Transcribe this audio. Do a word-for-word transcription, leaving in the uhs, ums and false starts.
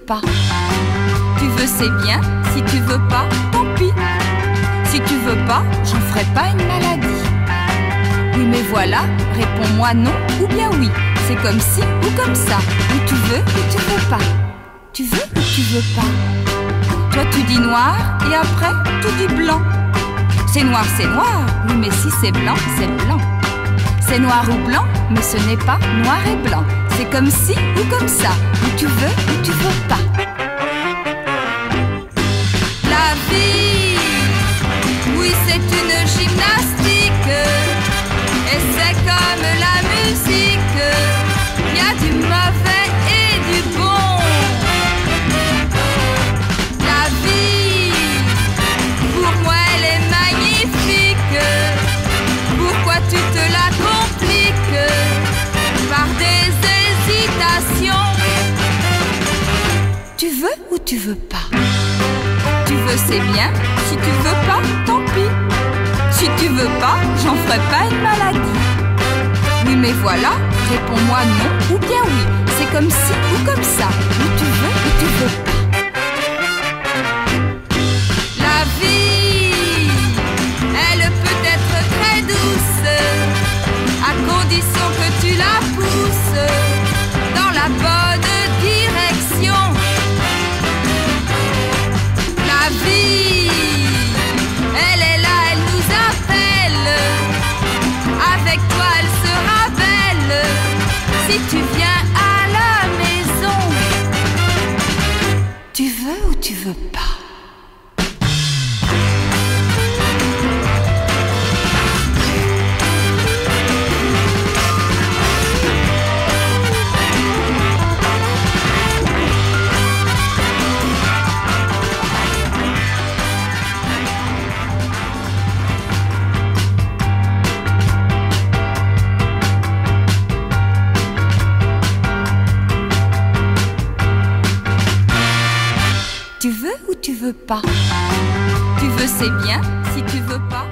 pas. Tu veux, c'est bien. Si tu veux pas, tant pis. Si tu veux pas, j'en ferai pas une maladie. Oui, mais voilà, réponds-moi non ou bien oui. C'est comme ci ou comme ça. Ou tu veux ou tu veux pas. Tu veux ou tu veux pas. Toi tu dis noir et après tu dis blanc. C'est noir, c'est noir. Oui, mais si c'est blanc, c'est blanc. C'est noir ou blanc, mais ce n'est pas noir et blanc. C'est comme ci ou comme ça. Ou tu veux ou tu veux pas. La vie, oui, c'est une gymnastique. Et c'est comme la musique. Il y a du mauvais et du bon. La vie, pour moi, elle est magnifique. Pourquoi tu te la compliques par des hésitations? Tu veux ou tu veux pas? Tu veux, c'est bien. Si tu veux pas, tant pis. Si tu veux pas, j'en ferai pas une maladie. Oui, mais voilà, réponds-moi non ou bien oui. C'est comme ci ou comme ça. Ou tu veux ou tu veux pas. La vie, elle peut être très douce, à condition que tu la pousses dans la bonne direction. La vie, elle est là, elle nous appelle. Avec toi, elle sera belle. Si tu viens à la maison. Tu veux ou tu veux pas? Tu veux ou tu veux pas? Tu veux, c'est bien. Si tu veux pas,